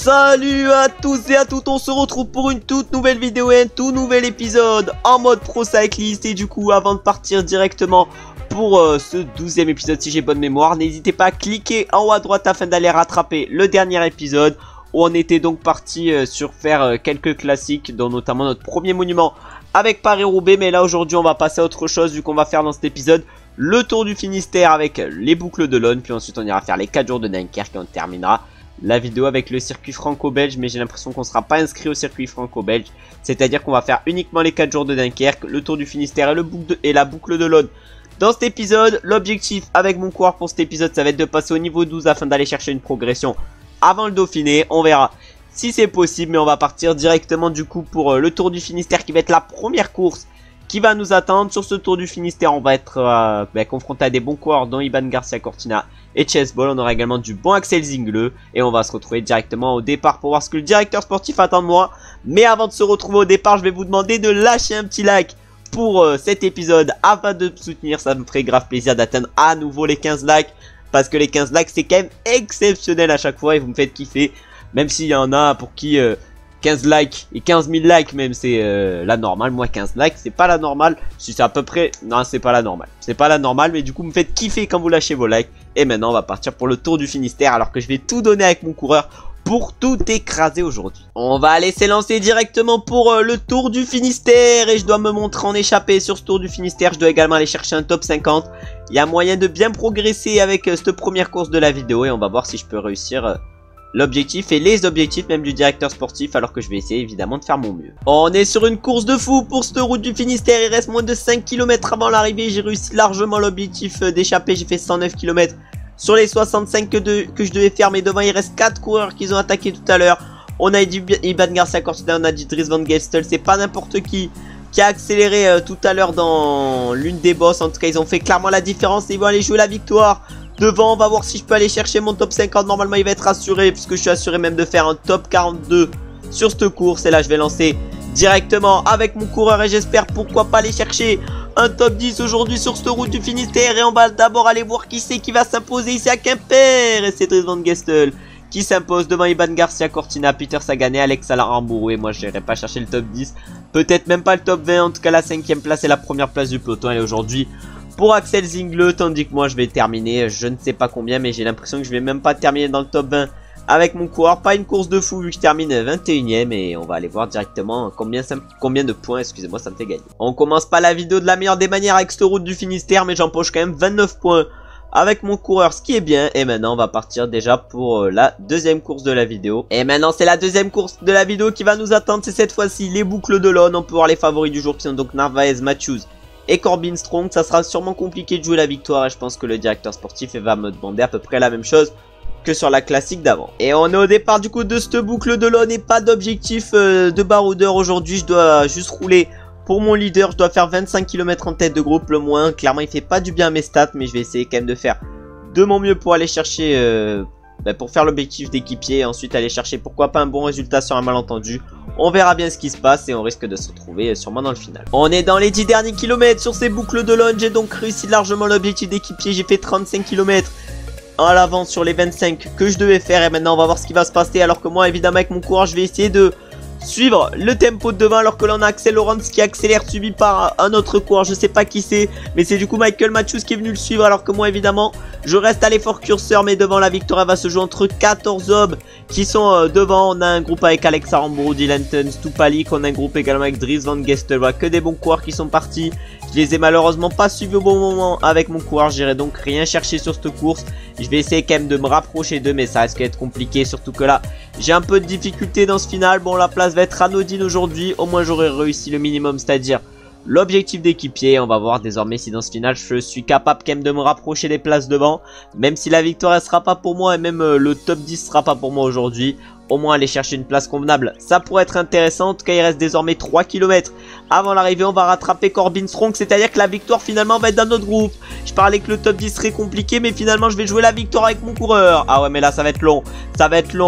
Salut à tous et à toutes, on se retrouve pour une toute nouvelle vidéo et un tout nouvel épisode en mode Pro Cyclist. Et du coup, avant de partir directement pour ce 12e épisode, si j'ai bonne mémoire, n'hésitez pas à cliquer en haut à droite afin d'aller rattraper le dernier épisode où on était donc parti sur faire quelques classiques, dont notamment notre premier monument avec Paris-Roubaix. Mais là aujourd'hui on va passer à autre chose, vu qu'on va faire dans cet épisode le Tour du Finistère avec les boucles de l'Aune. Puis ensuite on ira faire les 4 jours de Dunkerque et on terminera la vidéo avec le circuit franco-belge. Mais j'ai l'impression qu'on ne sera pas inscrit au circuit franco-belge, c'est à dire qu'on va faire uniquement les 4 jours de Dunkerque, le Tour du Finistère et la boucle de l'Aune. Dans cet épisode, l'objectif avec mon coureur pour cet épisode, ça va être de passer au niveau 12 afin d'aller chercher une progression avant le Dauphiné. On verra si c'est possible, mais on va partir directement du coup pour le Tour du Finistère, qui va être la première course qui va nous attendre. Sur ce Tour du Finistère, on va être confronté à des bons coureurs dont Iban Garcia Cortina et Chase Ball. On aura également du bon Axel Zingler et on va se retrouver directement au départ pour voir ce que le directeur sportif attend de moi. Mais avant de se retrouver au départ, je vais vous demander de lâcher un petit like pour cet épisode afin de me soutenir. Ça me ferait grave plaisir d'atteindre à nouveau les 15 likes, parce que les 15 likes c'est quand même exceptionnel à chaque fois et vous me faites kiffer. Même s'il y en a pour qui 15 likes et 15 000 likes même c'est la normale. Moi 15 likes c'est pas la normale. Si c'est à peu près, non c'est pas la normale. C'est pas la normale, mais du coup vous me faites kiffer quand vous lâchez vos likes. Et maintenant on va partir pour le Tour du Finistère, alors que je vais tout donner avec mon coureur pour tout écraser aujourd'hui. On va aller s'élancer directement pour le Tour du Finistère. Et je dois me montrer en échappée sur ce Tour du Finistère. Je dois également aller chercher un top 50. Il y a moyen de bien progresser avec cette première course de la vidéo. Et on va voir si je peux réussir l'objectif et les objectifs même du directeur sportif, alors que je vais essayer évidemment de faire mon mieux. On est sur une course de fou pour cette route du Finistère. Il reste moins de 5 km avant l'arrivée. J'ai réussi largement l'objectif d'échapper. J'ai fait 109 km sur les 65 que je devais faire. Mais devant il reste 4 coureurs qui ont attaqué tout à l'heure. On a dit Iban Garcia Cortina, on a dit Dries Van Gestel. C'est pas n'importe qui a accéléré tout à l'heure dans l'une des bosses. En tout cas ils ont fait clairement la différence et ils vont aller jouer la victoire. Devant, on va voir si je peux aller chercher mon top 50. Normalement il va être assuré, puisque je suis assuré même de faire un top 42 sur cette course. Et là je vais lancer directement avec mon coureur et j'espère pourquoi pas aller chercher un top 10 aujourd'hui sur cette route du Finistère. Et on va d'abord aller voir qui c'est qui va s'imposer ici à Quimper. Et c'est Dries Van Gestel qui s'impose devant Iban Garcia Cortina, Peter Sagan et Alex Aramburu. Et moi je n'irai pas chercher le top 10, peut-être même pas le top 20. En tout cas la 5e place et la première place du peloton elle est aujourd'hui pour Axel Zingler, tandis que moi je vais terminer je ne sais pas combien, mais j'ai l'impression que je vais même pas terminer dans le top 20 avec mon coureur. Pas une course de fou vu que je termine 21ème, et on va aller voir directement combien de points, excusez-moi, ça me fait gagner. On commence pas la vidéo de la meilleure des manières avec cette route du Finistère, mais j'empoche quand même 29 points avec mon coureur, ce qui est bien. Et maintenant on va partir déjà pour la deuxième course de la vidéo. Et maintenant c'est la deuxième course de la vidéo qui va nous attendre. C'est cette fois-ci les boucles de l'Aune. On peut voir les favoris du jour qui sont donc Narvaez, Matthews et Corbin Strong. Ça sera sûrement compliqué de jouer la victoire et je pense que le directeur sportif va me demander à peu près la même chose que sur la classique d'avant. Et on est au départ du coup de cette boucle de l'Aune et pas d'objectif de baroudeur aujourd'hui. Je dois juste rouler pour mon leader. Je dois faire 25 km en tête de groupe le moins. Clairement il fait pas du bien à mes stats, mais je vais essayer quand même de faire de mon mieux pour aller chercher pour faire l'objectif d'équipier et ensuite aller chercher pourquoi pas un bon résultat sur un malentendu. On verra bien ce qui se passe et on risque de se retrouver sûrement dans le final. On est dans les 10 derniers kilomètres sur ces boucles de l'Aune. J'ai donc réussi largement l'objectif d'équipier. J'ai fait 35 km à l'avance sur les 25 que je devais faire. Et maintenant on va voir ce qui va se passer. Alors que moi évidemment avec mon coureur je vais essayer de suivre le tempo de devant, alors que l'on a Axel Laurens qui accélère, suivi par un autre coureur, je sais pas qui c'est, mais c'est du coup Michael Matthews qui est venu le suivre, alors que moi évidemment je reste à l'effort curseur. Mais devant la victoire elle va se jouer entre 14 hommes qui sont devant. On a un groupe avec Alex Aramburu, Dylan Teuns, Stupalik. On a un groupe également avec Dries Van Gestel. Voilà, que des bons coureurs qui sont partis. Je les ai malheureusement pas suivis au bon moment avec mon coureur. J'irai donc rien chercher sur cette course. Je vais essayer quand même de me rapprocher d'eux, mais ça risque d'être compliqué, surtout que là j'ai un peu de difficulté dans ce final. Bon, la place va être anodine aujourd'hui. Au moins j'aurai réussi le minimum, c'est-à-dire l'objectif d'équipier. On va voir désormais si dans ce final je suis capable quand même de me rapprocher des places devant, même si la victoire elle sera pas pour moi et même le top 10 sera pas pour moi aujourd'hui. Au moins aller chercher une place convenable, ça pourrait être intéressant. En tout cas il reste désormais 3 km avant l'arrivée. On va rattraper Corbin Strong, c'est à dire que la victoire finalement va être dans notre groupe. Je parlais que le top 10 serait compliqué, mais finalement je vais jouer la victoire avec mon coureur. Ah ouais, mais là ça va être long, ça va être long.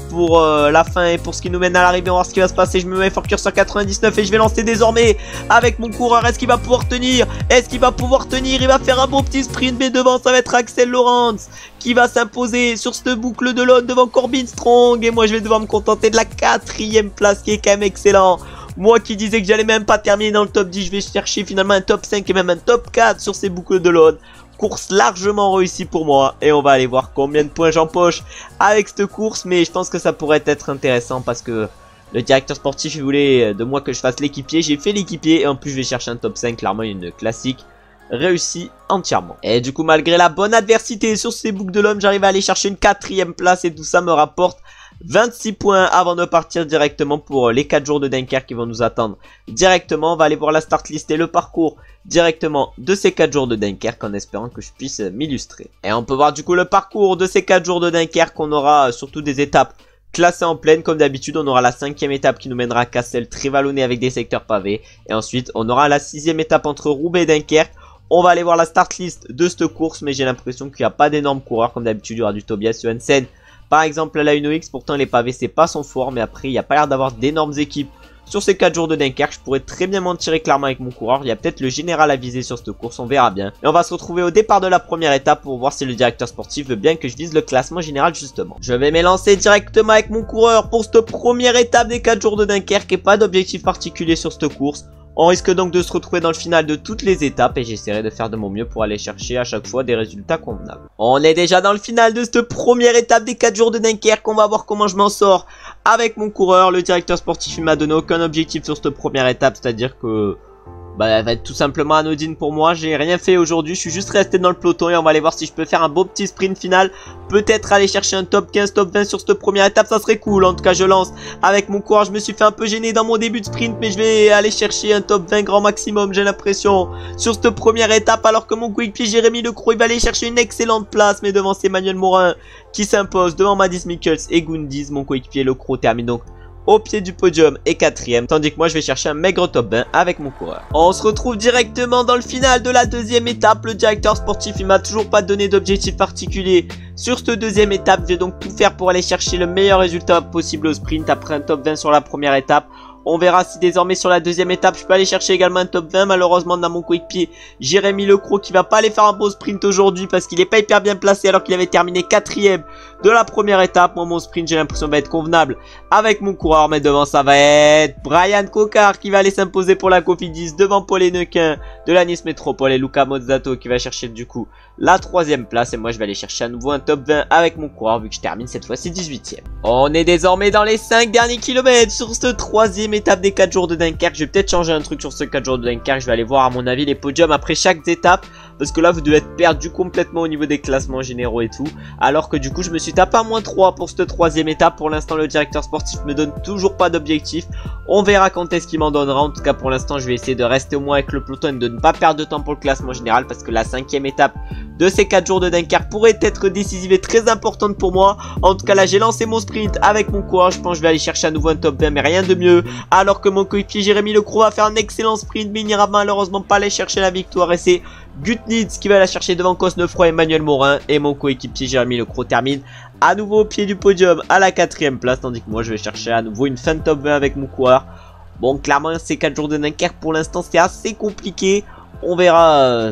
pour la fin et pour ce qui nous mène à l'arrivée. On va voir ce qui va se passer. Je me mets fort curseur 99 et je vais lancer désormais avec mon coureur. Est-ce qu'il va pouvoir tenir? Est-ce qu'il va pouvoir tenir? Il va faire un bon petit sprint, mais devant ça va être Axel Lawrence qui va s'imposer sur cette boucle de l'autre devant Corbin Strong. Et moi je vais devoir me contenter de la 4e place qui est quand même excellent. Moi qui disais que j'allais même pas terminer dans le top 10, je vais chercher finalement un top 5 et même un top 4 sur ces boucles de l'autre. Course largement réussie pour moi et on va aller voir combien de points j'empoche avec cette course, mais je pense que ça pourrait être intéressant parce que le directeur sportif il voulait de moi que je fasse l'équipier. J'ai fait l'équipier et en plus je vais chercher un top 5, clairement une classique réussie entièrement. Et du coup malgré la bonne adversité sur ces boucles de l'homme, j'arrive à aller chercher une 4e place et tout ça me rapporte 26 points avant de partir directement pour les 4 jours de Dunkerque qui vont nous attendre directement. On va aller voir la start list et le parcours directement de ces 4 jours de Dunkerque en espérant que je puisse m'illustrer. Et on peut voir du coup le parcours de ces 4 jours de Dunkerque. On aura surtout des étapes classées en plaine comme d'habitude. On aura la 5e étape qui nous mènera à Cassel, très vallonné avec des secteurs pavés. Et ensuite on aura la 6e étape entre Roubaix et Dunkerque. On va aller voir la start list de cette course, mais j'ai l'impression qu'il n'y a pas d'énormes coureurs comme d'habitude. Il y aura du Tobias Johansen par exemple à la Uno X, pourtant les pavés c'est pas son fort, mais après il n'y a pas l'air d'avoir d'énormes équipes sur ces 4 jours de Dunkerque. Je pourrais très bien m'en tirer clairement avec mon coureur. Il y a peut-être le général à viser sur cette course, on verra bien. Et on va se retrouver au départ de la première étape pour voir si le directeur sportif veut bien que je vise le classement général justement. Je vais m'élancer directement avec mon coureur pour cette première étape des 4 jours de Dunkerque et pas d'objectif particulier sur cette course. On risque donc de se retrouver dans le final de toutes les étapes et j'essaierai de faire de mon mieux pour aller chercher à chaque fois des résultats convenables. On est déjà dans le final de cette première étape des 4 jours de Dunkerque. On va voir comment je m'en sors avec mon coureur. Le directeur sportif m'a donné aucun objectif sur cette première étape, c'est-à-dire que elle va être tout simplement anodine pour moi. J'ai rien fait aujourd'hui, je suis juste resté dans le peloton et on va aller voir si je peux faire un beau petit sprint final. Peut-être aller chercher un top 15, top 20 sur cette première étape, ça serait cool. En tout cas je lance avec mon coureur. Je me suis fait un peu gêner dans mon début de sprint, mais je vais aller chercher un top 20 grand maximum, j'ai l'impression, sur cette première étape. Alors que mon coéquipier Jérémy Lecroc, il va aller chercher une excellente place, mais devant c'est Emmanuel Morin qui s'impose devant Madis Mikkels et Gundiz. Mon coéquipier Lecroc termine donc au pied du podium et 4e, tandis que moi je vais chercher un maigre top 20 avec mon coureur. On se retrouve directement dans le final de la 2e étape. Le directeur sportif il m'a toujours pas donné d'objectif particulier sur cette 2e étape. Je vais donc tout faire pour aller chercher le meilleur résultat possible au sprint après un top 20 sur la première étape. On verra si désormais sur la 2e étape je peux aller chercher également un top 20. Malheureusement dans mon coéquipier Jérémy Lecroc qui va pas aller faire un beau sprint aujourd'hui parce qu'il est pas hyper bien placé alors qu'il avait terminé 4e de la première étape. Moi mon sprint j'ai l'impression va être convenable avec mon coureur, mais devant ça va être Brian Cocard qui va aller s'imposer pour la Cofidis devant Paul Hennequin de la Nice Métropole et Luca Mozzato qui va chercher du coup la 3e place. Et moi je vais aller chercher à nouveau un top 20 avec mon coureur vu que je termine cette fois-ci 18e. On est désormais dans les 5 derniers kilomètres sur ce 3e étape des 4 jours de Dunkerque. Je vais peut-être changer un truc sur ce 4 jours de Dunkerque. Je vais aller voir à mon avis les podiums après chaque étape, parce que là vous devez être perdu complètement au niveau des classements généraux et tout. Alors que du coup je me suis tapé à -3 pour cette 3e étape. Pour l'instant le directeur sportif me donne toujours pas d'objectif. On verra quand est-ce qu'il m'en donnera. En tout cas pour l'instant je vais essayer de rester au moins avec le peloton et de ne pas perdre de temps pour le classement général, parce que la 5e étape de ces 4 jours de Dunkerque pourrait être décisive et très importante pour moi. En tout cas là j'ai lancé mon sprint avec mon coureur. Je pense que je vais aller chercher à nouveau un top 20, mais rien de mieux. Alors que mon coéquipier Jérémy Lecroc va faire un excellent sprint, mais il n'ira malheureusement pas aller chercher la victoire. Et c'est Gutnitz qui va la chercher devant Cosnefroy et Emmanuel Morin. Et mon coéquipier Jérémy Lecroc termine à nouveau au pied du podium à la 4e place, tandis que moi je vais chercher à nouveau une fin de top 20 avec mon coureur. Bon clairement ces 4 jours de Dunkerque pour l'instant c'est assez compliqué. On verra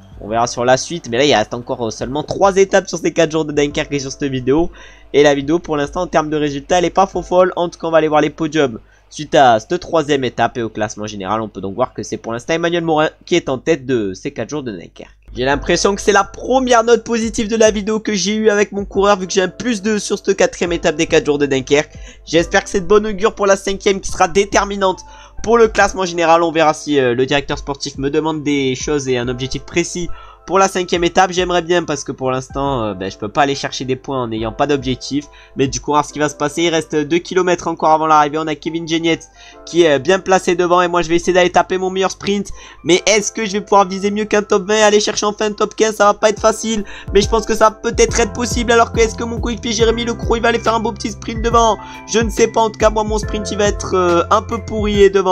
sur la suite, mais là il reste encore seulement 3 étapes sur ces 4 jours de Dunkerque et sur cette vidéo. Et la vidéo pour l'instant en termes de résultats elle est pas faux folle. En tout cas on va aller voir les podiums suite à cette 3e étape et au classement général. On peut donc voir que c'est pour l'instant Emmanuel Morin qui est en tête de ces 4 jours de Dunkerque. J'ai l'impression que c'est la première note positive de la vidéo que j'ai eu avec mon coureur, vu que j'ai un +2 sur cette 4e étape des 4 jours de Dunkerque. J'espère que c'est de bonne augure pour la 5e qui sera déterminante pour le classement général. On verra si le directeur sportif me demande des choses et un objectif précis pour la 5e étape. J'aimerais bien, parce que pour l'instant je peux pas aller chercher des points en n'ayant pas d'objectif. Mais du coup on va voir ce qui va se passer. Il reste 2 km encore avant l'arrivée. On a Kevin Geniet qui est bien placé devant, et moi je vais essayer d'aller taper mon meilleur sprint. Mais est-ce que je vais pouvoir viser mieux qu'un top 20, aller chercher enfin un top 15? Ça va pas être facile, mais je pense que ça va peut-être être possible. Alors que est-ce que mon coéquipier Jérémy Lecroc il va aller faire un beau petit sprint devant? Je ne sais pas. En tout cas moi mon sprint il va être un peu pourri, et devant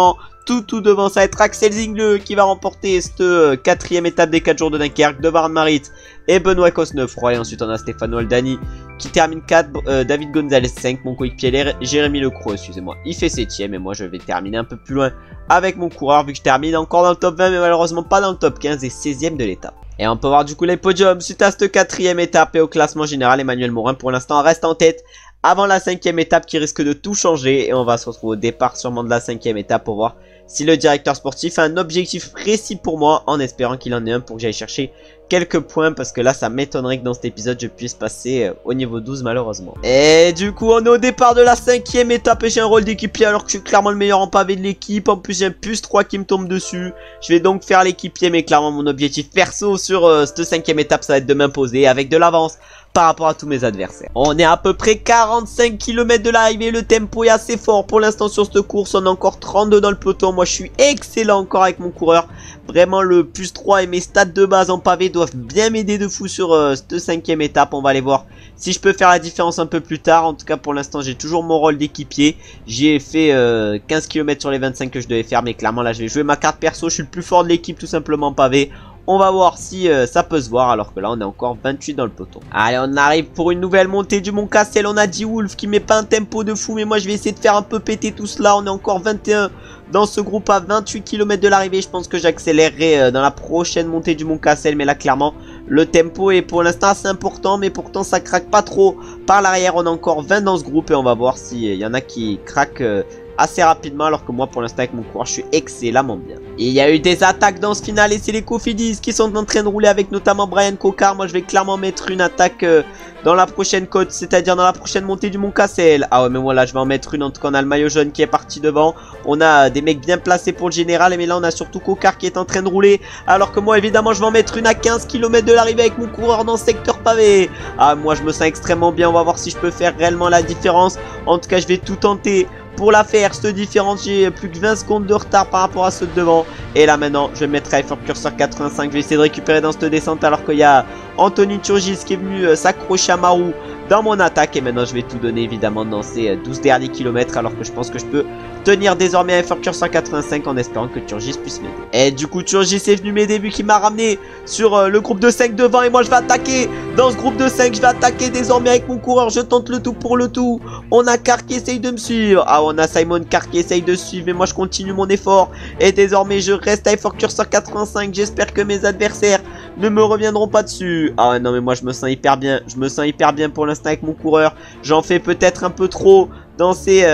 tout devant, ça va être Axel Zingle qui va remporter cette quatrième étape des 4 jours de Dunkerque devant Arne-Marit et Benoît Cosnefroy. Et ensuite on a Stefano Oldani qui termine 4, David Gonzalez 5, mon coéquipier Jérémy Lecroix, excusez-moi, il fait 7ème et moi je vais terminer un peu plus loin avec mon coureur vu que je termine encore dans le top 20 mais malheureusement pas dans le top 15 et 16ème de l'étape. Et on peut voir du coup les podiums suite à cette quatrième étape et au classement général. Emmanuel Morin pour l'instant reste en tête avant la 5ème étape qui risque de tout changer. Et on va se retrouver au départ sûrement de la 5ème étape pour voir si le directeur sportif a un objectif précis pour moi, en espérant qu'il en ait un pour que j'aille chercher quelques points, parce que là ça m'étonnerait que dans cet épisode je puisse passer au niveau 12 malheureusement. Et du coup on est au départ de la 5ème étape et j'ai un rôle d'équipier alors que je suis clairement le meilleur en pavé de l'équipe. En plus j'ai un plus 3 qui me tombe dessus. Je vais donc faire l'équipier, mais clairement mon objectif perso sur cette 5ème étape ça va être de m'imposer avec de l'avance par rapport à tous mes adversaires. On est à peu près 45 km de l'arrivée, le tempo est assez fort pour l'instant sur cette course. On est encore 32 dans le peloton, moi je suis excellent encore avec mon coureur. Vraiment le plus 3 et mes stats de base en pavé doivent bien m'aider de fou sur cette 5ème étape. On va aller voir si je peux faire la différence un peu plus tard. En tout cas pour l'instant j'ai toujours mon rôle d'équipier. J'ai fait 15 km sur les 25 que je devais faire, mais clairement là je vais jouer ma carte perso. Je suis le plus fort de l'équipe tout simplement en pavé. On va voir si ça peut se voir, alors que là on est encore 28 dans le peloton. Allez, on arrive pour une nouvelle montée du Mont Cassel. On a D-Wolf qui met pas un tempo de fou, mais moi je vais essayer de faire un peu péter tout cela. On est encore 21 dans ce groupe à 28 km de l'arrivée. Je pense que j'accélérerai dans la prochaine montée du Mont Cassel, mais là clairement le tempo est pour l'instant assez important, mais pourtant ça craque pas trop. Par l'arrière on a encore 20 dans ce groupe et on va voir s'il y en a qui craquent assez rapidement, alors que moi pour l'instant avec mon coureur je suis excellemment bien. Et il y a eu des attaques dans ce final et c'est les Cofidis qui sont en train de rouler avec notamment Brian Cocard. Moi je vais clairement mettre une attaque dans la prochaine côte, c'est-à-dire dans la prochaine montée du Mont Cassel. Ah ouais, mais voilà, je vais en mettre une. En tout cas on a le maillot jaune qui est parti devant, on a des mecs bien placés pour le général, mais là on a surtout Cocard qui est en train de rouler, alors que moi évidemment je vais en mettre une à 15 km de l'arrivée avec mon coureur dans le secteur pavé. Ah moi je me sens extrêmement bien, on va voir si je peux faire réellement la différence. En tout cas je vais tout tenter pour la faire, cette différence. J'ai plus que 20 secondes de retard par rapport à ceux de devant. Et là maintenant je vais mettre à effort curseur 85. Je vais essayer de récupérer dans cette descente, alors qu'il y a Anthony Turgis qui est venu s'accrocher à ma roue dans mon attaque. Et maintenant je vais tout donner évidemment dans ces 12 derniers kilomètres, alors que je pense que je peux tenir désormais à effort curseur 185 en espérant que Turgis puisse m'aider. Et du coup Turgis est venu m'aider vu qu'il m'a ramené sur le groupe de 5 devant, et moi je vais attaquer dans ce groupe de 5. Je vais attaquer désormais avec mon coureur, je tente le tout pour le tout. On a Carr qui essaye de me suivre, ah on a Simon Carr qui essaye de suivre, mais moi je continue mon effort et désormais je reste à effort curseur 85. J'espère que mes adversaires ne me reviendront pas dessus. Ah non mais moi je me sens hyper bien, pour l'instant avec mon coureur. J'en fais peut-être un peu trop dans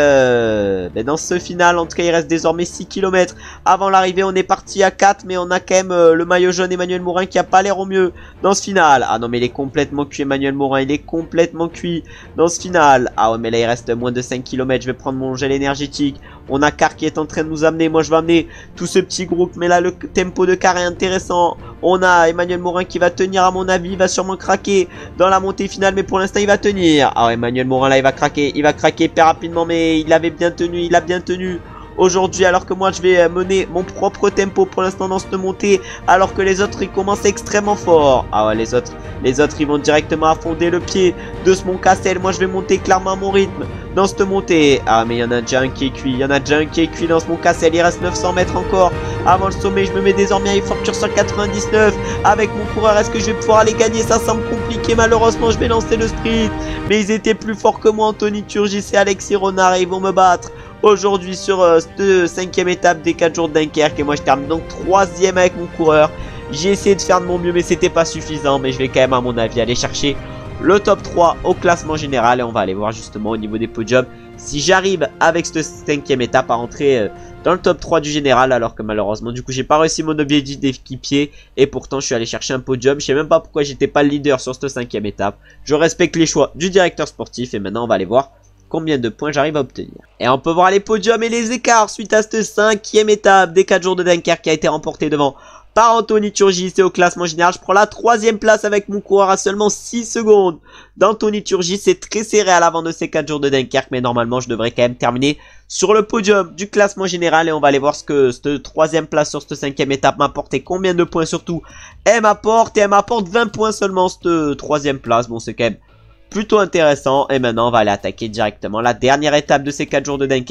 dans ce final. En tout cas il reste désormais 6 km avant l'arrivée. On est parti à 4, mais on a quand même le maillot jaune Emmanuel Morin qui a pas l'air au mieux dans ce final. Ah non mais il est complètement cuit Emmanuel Morin, il est complètement cuit dans ce final. Ah ouais mais là il reste moins de 5 km. Je vais prendre mon gel énergétique. On a Carr qui est en train de nous amener, moi je vais amener tout ce petit groupe, mais là le tempo de Carr est intéressant. On a Emmanuel Morin qui va tenir, à mon avis il va sûrement craquer dans la montée finale, mais pour l'instant il va tenir. Ah Emmanuel Morin là il va craquer hyper rapidement, mais il avait bien tenu, il a bien tenu aujourd'hui, alors que moi je vais mener mon propre tempo pour l'instant dans cette montée, alors que les autres ils commencent extrêmement fort. Ah ouais les autres ils vont directement affonder le pied de ce Mont Cassel. Moi je vais monter clairement à mon rythme dans cette montée. Ah mais il y en a déjà un qui est cuit, dans ce Mont Cassel. Il reste 900 mètres encore avant le sommet. Je me mets désormais à effort curseur 99 avec mon coureur. Est-ce que je vais pouvoir aller gagner? Ça semble compliqué malheureusement. Je vais lancer le sprint, mais ils étaient plus forts que moi, Anthony Turgis et Alexis Renard, et ils vont me battre aujourd'hui sur cette 5ème étape des 4 jours de Dunkerque. Et moi je termine donc 3ème avec mon coureur. J'ai essayé de faire de mon mieux, mais c'était pas suffisant. Mais je vais quand même à mon avis aller chercher le top 3 au classement général. Et on va aller voir justement au niveau des podiums si j'arrive avec cette 5ème étape à rentrer dans le top 3 du général. Alors que malheureusement du coup j'ai pas réussi mon objectif d'équipier, et pourtant je suis allé chercher un podium. Je sais même pas pourquoi j'étais pas le leader sur cette 5ème étape. Je respecte les choix du directeur sportif, et maintenant on va aller voir combien de points j'arrive à obtenir. Et on peut voir les podiums et les écarts suite à cette 5ème étape des 4 jours de Dunkerque qui a été remportée devant par Anthony Turgis. Et au classement général je prends la 3ème place avec mon coureur à seulement 6 secondes d'Anthony Turgis. C'est très serré à l'avant de ces 4 jours de Dunkerque, mais normalement je devrais quand même terminer sur le podium du classement général. Et on va aller voir ce que cette 3ème place sur cette 5ème étape m'apporte et combien de points surtout elle m'apporte. Et elle m'apporte 20 points seulement cette 3ème place. Bon c'est quand même plutôt intéressant. Et maintenant on va aller attaquer directement la dernière étape de ces 4 jours de Dunkerque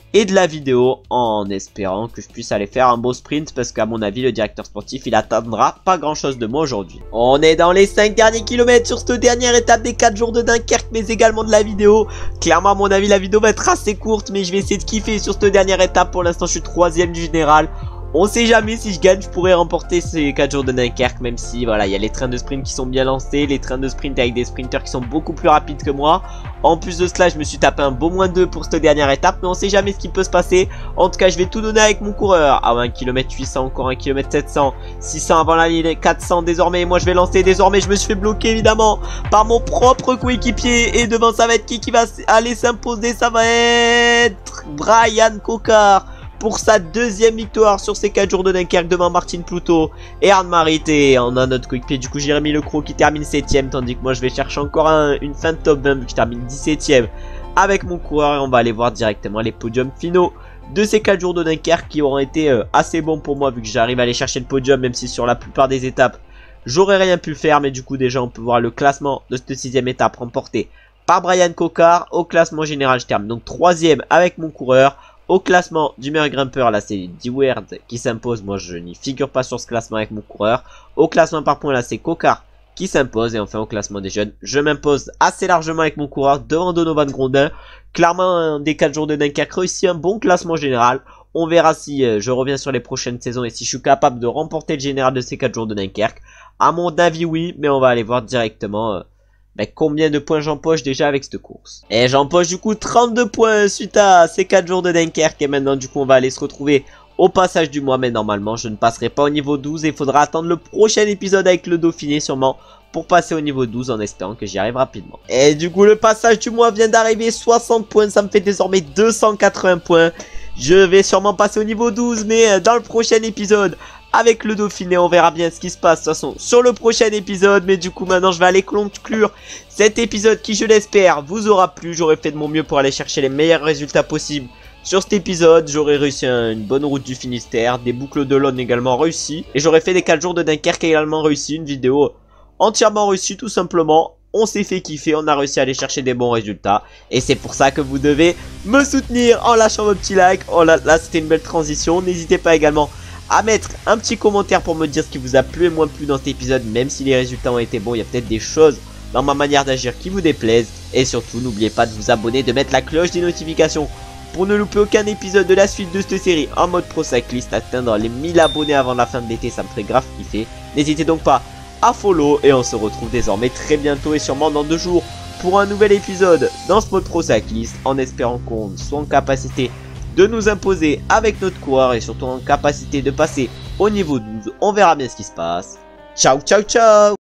et de la vidéo en espérant que je puisse aller faire un beau sprint parce qu'à mon avis le directeur sportif il attendra pas grand chose de moi aujourd'hui. On est dans les 5 derniers kilomètres sur cette dernière étape des 4 jours de Dunkerque mais également de la vidéo. Clairement à mon avis la vidéo va être assez courte mais je vais essayer de kiffer sur cette dernière étape. Pour l'instant je suis 3ème du général. On sait jamais, si je gagne je pourrais remporter ces 4 jours de Dunkerque, même si voilà il y a les trains de sprint qui sont bien lancés, les trains de sprint avec des sprinters qui sont beaucoup plus rapides que moi. En plus de cela je me suis tapé un beau -2 pour cette dernière étape, mais on sait jamais ce qui peut se passer. En tout cas je vais tout donner avec mon coureur. Ah ouais, 1 km 800, encore 1 km 700, 600 avant la ligne, 400 désormais. Moi je vais lancer désormais, je me suis fait bloquer évidemment par mon propre coéquipier. Et devant ça va être qui va aller s'imposer? Ça va être Brian Cocard pour sa 2ème victoire sur ces 4 jours de Dunkerque devant Martin Pluto et Arne-Marit. Et on a notre coéquipier du coup Jérémy Lecroc qui termine 7ème, tandis que moi je vais chercher encore une fin de top 20 vu que je termine 17ème avec mon coureur. Et on va aller voir directement les podiums finaux de ces 4 jours de Dunkerque qui auront été assez bons pour moi vu que j'arrive à aller chercher le podium, même si sur la plupart des étapes j'aurais rien pu faire. Mais du coup déjà on peut voir le classement de cette 6ème étape remporté par Brian Cocard. Au classement général je termine donc 3ème avec mon coureur. Au classement du meilleur grimpeur, là c'est Deward qui s'impose. Moi je n'y figure pas sur ce classement avec mon coureur. Au classement par points, là c'est Cocard qui s'impose. Et enfin au classement des jeunes, je m'impose assez largement avec mon coureur devant Donovan Grondin. Clairement des 4 jours de Dunkerque réussi un bon classement général. On verra si je reviens sur les prochaines saisons et si je suis capable de remporter le général de ces 4 jours de Dunkerque. À mon avis oui, mais on va aller voir directement combien de points j'empoche déjà avec cette course. Et j'empoche du coup 32 points suite à ces 4 jours de Dunkerque. Et maintenant du coup on va aller se retrouver au passage du mois. Mais normalement je ne passerai pas au niveau 12 et il faudra attendre le prochain épisode avec le Dauphiné sûrement pour passer au niveau 12 en espérant que j'y arrive rapidement. Et du coup le passage du mois vient d'arriver, 60 points, ça me fait désormais 280 points. Je vais sûrement passer au niveau 12 mais dans le prochain épisode avec le Dauphiné, on verra bien ce qui se passe de toute façon sur le prochain épisode. Mais du coup maintenant je vais aller conclure cet épisode qui je l'espère vous aura plu. J'aurais fait de mon mieux pour aller chercher les meilleurs résultats possibles sur cet épisode. J'aurais réussi une bonne route du Finistère, des boucles de l'Aune également réussi. Et j'aurais fait des 4 jours de Dunkerque également réussi, une vidéo entièrement réussie tout simplement. On s'est fait kiffer, on a réussi à aller chercher des bons résultats. Et c'est pour ça que vous devez me soutenir en lâchant vos petits likes. Oh là c'était une belle transition. N'hésitez pas également à mettre un petit commentaire pour me dire ce qui vous a plu et moins plu dans cet épisode. Même si les résultats ont été bons, il y a peut-être des choses dans ma manière d'agir qui vous déplaisent. Et surtout n'oubliez pas de vous abonner, de mettre la cloche des notifications pour ne louper aucun épisode de la suite de cette série en mode pro cycliste. Atteindre les 1000 abonnés avant la fin de l'été, ça me ferait grave kiffer. N'hésitez donc pas à follow et on se retrouve désormais très bientôt et sûrement dans 2 jours pour un nouvel épisode dans ce mode pro cycliste, en espérant qu'on soit en capacité de nous imposer avec notre coureur et surtout en capacité de passer au niveau 12. On verra bien ce qui se passe. Ciao ciao ciao.